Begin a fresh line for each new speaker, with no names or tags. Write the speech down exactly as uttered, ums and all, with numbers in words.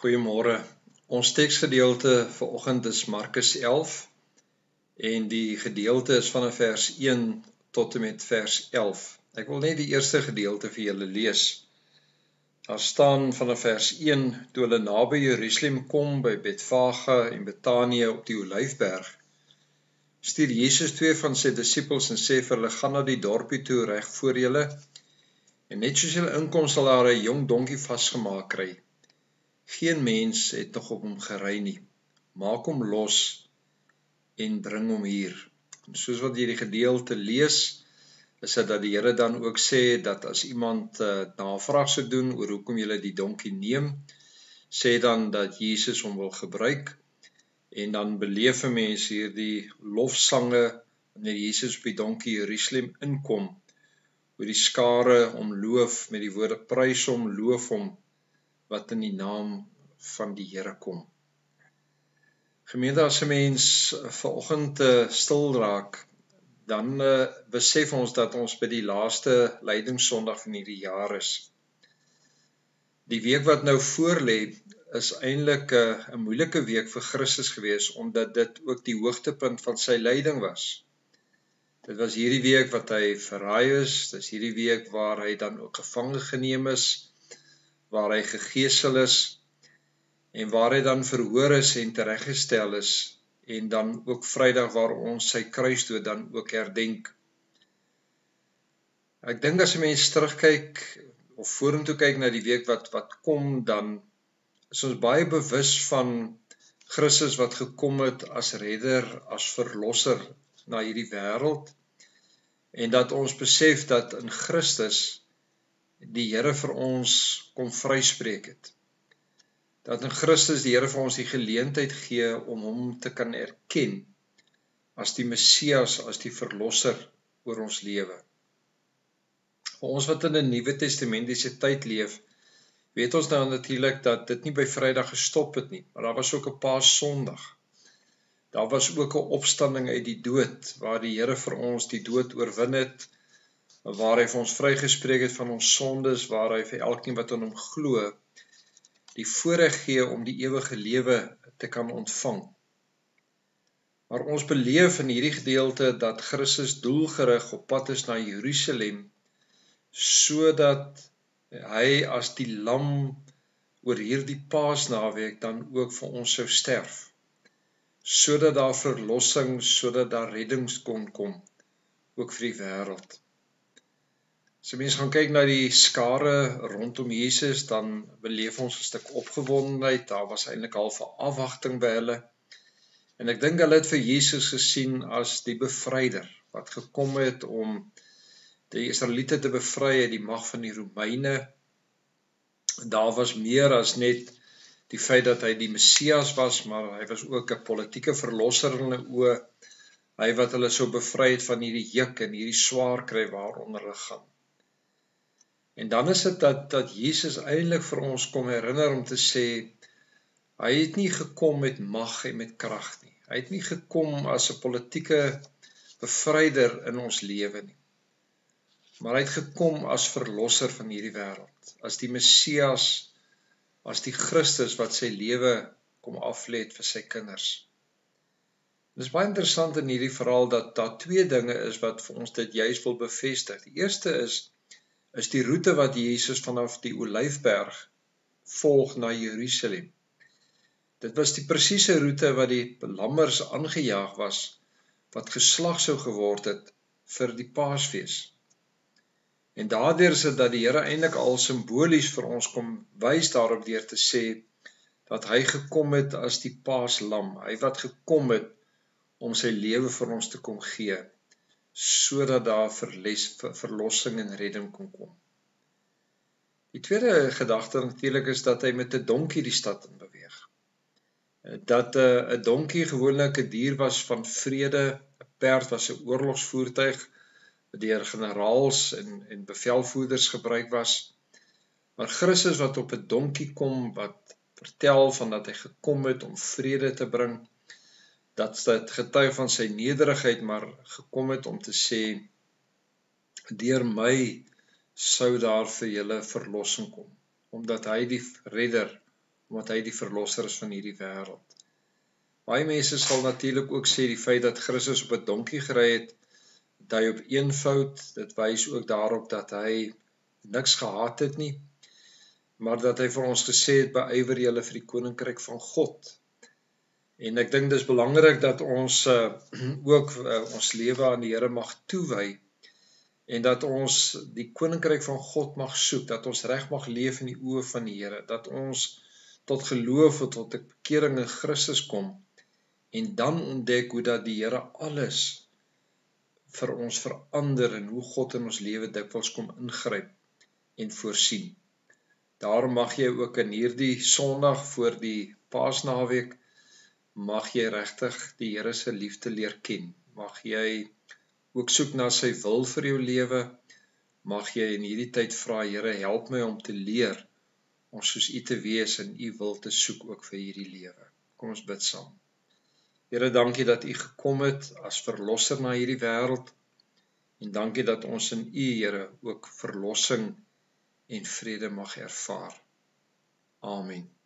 Goeiemôre. Ons teksgedeelte vanoggend is Markus elf en die gedeelte is vanaf vers een tot en met vers elf. Ek wil net die eerste gedeelte vir julle lees. Daar staan vanaf vers een: toe hulle naby Jerusalem kom by Betfage en Betanië op die Olyfberg, stuur Jesus twee van sy disippels en sê vir hulle: gaan na die dorpie toe reg voor julle, en net soos julle inkom sal daar 'n jong donkie vasgemaak kry. Geen mens het nog op hom gery nie. Maak hom los en bring hom hier. En soos wat jy die gedeelte lees, is dit dat die Here dan ook sê dat as iemand uh, navraag sou doen oor hoekom jy die donkie neem, sê dan dat Jesus hom wil gebruik, en dan beleef 'n mens hierdie lofsange wanneer Jesus op die donkie Jerusalem inkom, hoe die skare hom loof met die woorde prys hom, loof hom, wat in die naam van die Here kom. Gemeente, as 'n mens vanoggend uh, stil raak, dan uh, besef ons dat ons by die laaste lydingssondag van hierdie jaar is. Die week wat nou voorlê is eintlik 'n uh, 'n moeilike week vir Christus gewees, omdat dit ook die hoogtepunt van sy lyding was. Dit was hierdie week wat hy verraai is, dit is hierdie week waar hy dan ook gevange geneem is, waar hy gegeesel is, en waar hy dan verhoor is en tereggestel is, en dan ook Vrydag waar ons sy kruisdood dan ook herdenk. Ek dink as 'n mens terugkyk, of vorentoe kyk na die week wat, wat kom, dan is ons baie bewus van Christus wat gekom het as redder, as verlosser na hierdie wêreld, en dat ons besef dat in Christus die Here vir ons kom vryspreek het. Dat in Christus die Here vir ons die geleentheid gee om hom te kan erken as die Messias, as die verlosser oor ons lewe. Vir ons wat in 'n Nuwe Testamentiese tyd leef, weet ons nou natuurlik dat dit nie by Vrydag gestop het nie, maar daar was ook 'n Paas-Sondag. Daar was ook 'n opstanding uit die dood, waar die Here vir ons die dood oorwin het, waar hy vir ons vrygespreek het van ons sondes, waar hy vir elkeen wat aan hom glo, die voorreg gee om die ewige lewe te kan ontvang. Maar ons beleef in hierdie gedeelte dat Christus doelgerig op pad is na Jerusalem, sodat hy as die lam oor hierdie Paasnaweek dan ook vir ons sou sterf, sodat daar verlossing, sodat daar reddings kon kom, ook vir die wêreld. As 'n mens gaan kyk na die skare rondom Jesus, dan beleef ons 'n stuk opgewondenheid, daar was eintlik al 'n afwagting by hulle, en ek dink hulle het vir Jesus gesien as die bevryder, wat gekom het om die Israeliete te bevry uit die mag van die Romeine. Daar was meer as net die feit dat hy die Messias was, maar hy was ook 'n politieke verlosser in hulle oë, hy wat hulle sou bevry het van hierdie juk en hierdie swaar kry waaronder hulle gaan. En dan is dit dat, dat Jesus eintlik vir ons kom herinner om te sê, hy het nie gekom met mag en met krag nie. Hy het nie gekom as 'n politieke bevryder in ons lewe nie. Maar hy het gekom as verlosser van hierdie wêreld, as die Messias, as die Christus wat sy lewe kom aflê het vir sy kinders. Dit is baie interessant in hierdie verhaal dat daar twee dinge is wat vir ons dit juis wil bevestig. Die eerste is, is die roete wat Jesus vanaf die Olyfberg volg na Jerusalem. Dit was die presiese roete wat die lammers aangejaag was, wat geslag sou geword het vir die Paasfees. En daardeur is dit dat die Here eintlik al simbolies vir ons kom wys daarop deur te sê, dat hy gekom het as die Paaslam, hy wat gekom het om sy lewe vir ons te kom gee, sodat daar verles, ver, verlossing en redding kon kom. Die tweede gedagte natuurlik is dat hy met 'n donkie die stad in beweeg. Dat 'n uh, 'n donkie gewoonlik 'n dier was van vrede, 'n perd was 'n oorlogsvoertuig, wat deur generaals en, en bevelvoerders gebruik was. Maar Christus wat op 'n donkie kom, wat vertel van dat hy gekom het om vrede te bring, dat dit getuig van sy nederigheid, maar gekom het om te sê, deur my sou daar vir julle verlossing kom, omdat hy die redder omdat hy die verlosser is van hierdie wêreld. Baie mense sal natuurlik ook sê die feit dat Christus op 'n donkie gery het, dat hy op eenvoud, dit wys ook daarop dat hy niks gehaat het nie, maar dat hy vir ons gesê het, beywer julle vir die koninkryk van God. En ek dink dis belangrik dat ons uh, ook uh, ons lewe aan die Here mag toewy, en dat ons die koninkryk van God mag soek, dat ons reg mag leef in die oë van die Here, dat ons tot geloof of tot 'n bekering in Christus kom, en dan ontdek hoe dat die Here alles vir ons verander, en hoe God in ons lewe dikwels kom ingryp en voorsien. Daarom mag jy ook in hierdie Sondag voor die Paasnaweek, mag jy regtig die Here se liefde leer ken. Mag jy ook soek na sy wil vir jou lewe. Mag jy in hierdie tyd vra, Here, help my om te leer, om soos U te wees en U wil te soek ook vir hierdie lewe. Kom ons bid saam. Here, dankie dat U gekom het as verlosser na hierdie wêreld, en dankie dat ons in U, Here, ook verlossing en vrede mag ervaar. Amen.